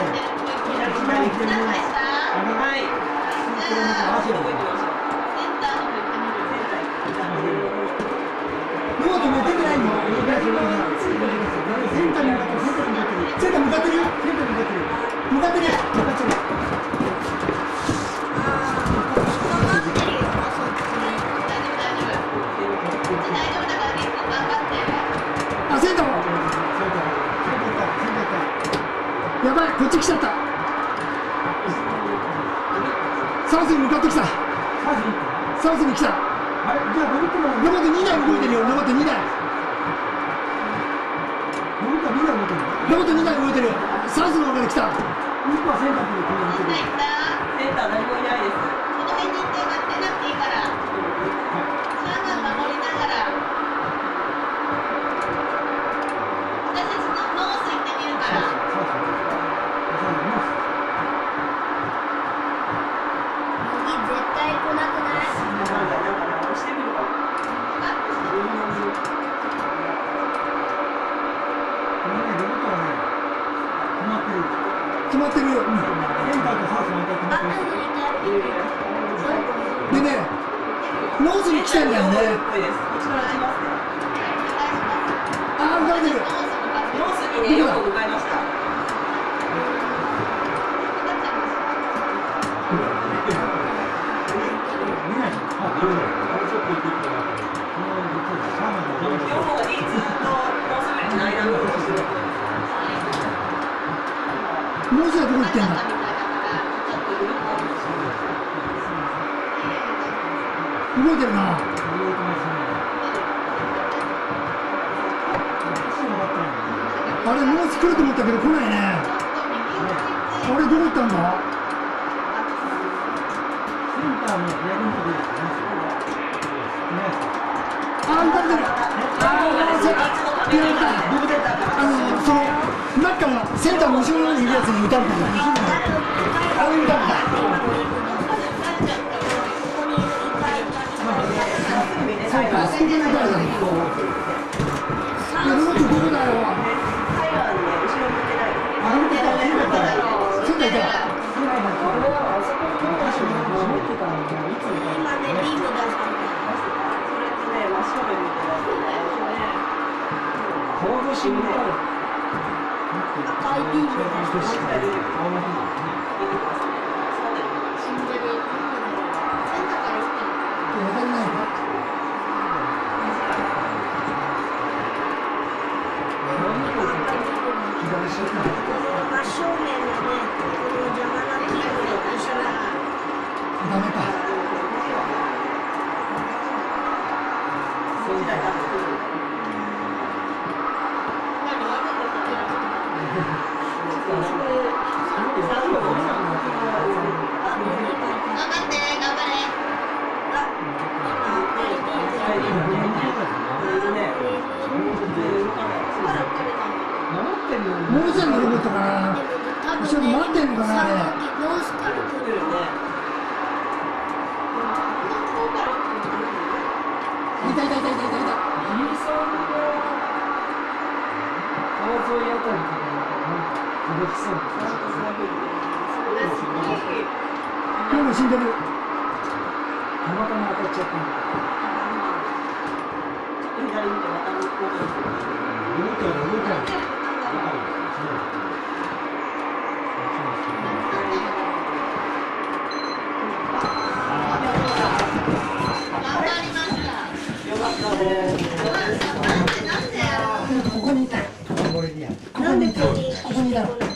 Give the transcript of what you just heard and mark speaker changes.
Speaker 1: やばい、こっち来ちゃった。サウスに向かってきた。サウスに来た。あれ、じゃあロボット2台動いてるよ。ロボット2台。ロボット2台動いてる。サウスの方から来た。センター何もいないです。この辺に行って待ってなくていいから。シャーマン守りながら。私たちのノース行ってみるから。決まってるよ。でね、ノースに来てんだよね。ああ、浮かんでる。ノースにね、よく向かいました。もうすぐどこ行ってんだ。動いてるな。あれ、もうすぐ来ると思ったけど来ないね。あれ、どこ行ったんだ。あ、浮かんでる。その中のセンターの後ろにいるやつに撃たれたんだ。あれ撃たれた。そうか、あそこで撃たれたんだ。いや、ロボットどこだよ。あれ撃たれた。センターいた。赤いビームがもう一台のロボットかな。後ろで待ってんのかな、あれ。いたいたいたいたいたいた。川沿いあたりから動きそうな感じ。今日も死んでる。たまたま当たっちゃったんだ。ちょっと左見てまた向こうに。動いてる動いてる。ここにいた。ここにいた。ここにいた。